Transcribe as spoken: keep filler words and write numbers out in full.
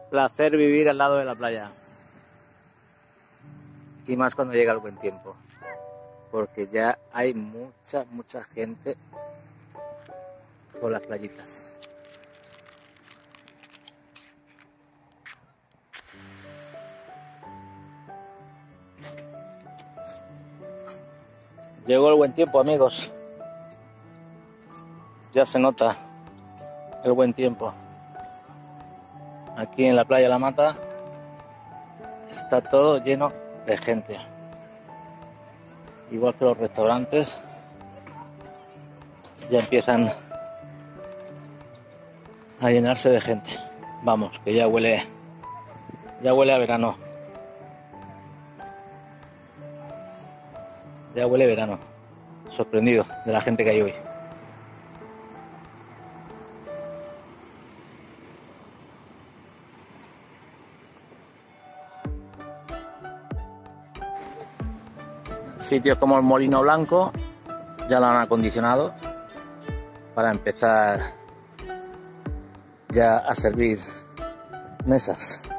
placer vivir al lado de la playa. Y más cuando llega el buen tiempo. Porque ya hay mucha, mucha gente por las playitas. Llegó el buen tiempo, amigos. Ya se nota el buen tiempo. Aquí en la playa La Mata está todo lleno de gente. Igual que los restaurantes ya empiezan a llenarse de gente. Vamos, que ya huele, ya huele a verano. Ya huele a verano. Sorprendido de la gente que hay hoy. Sitios como el Molino Blanco ya lo han acondicionado para empezar ya a servir mesas.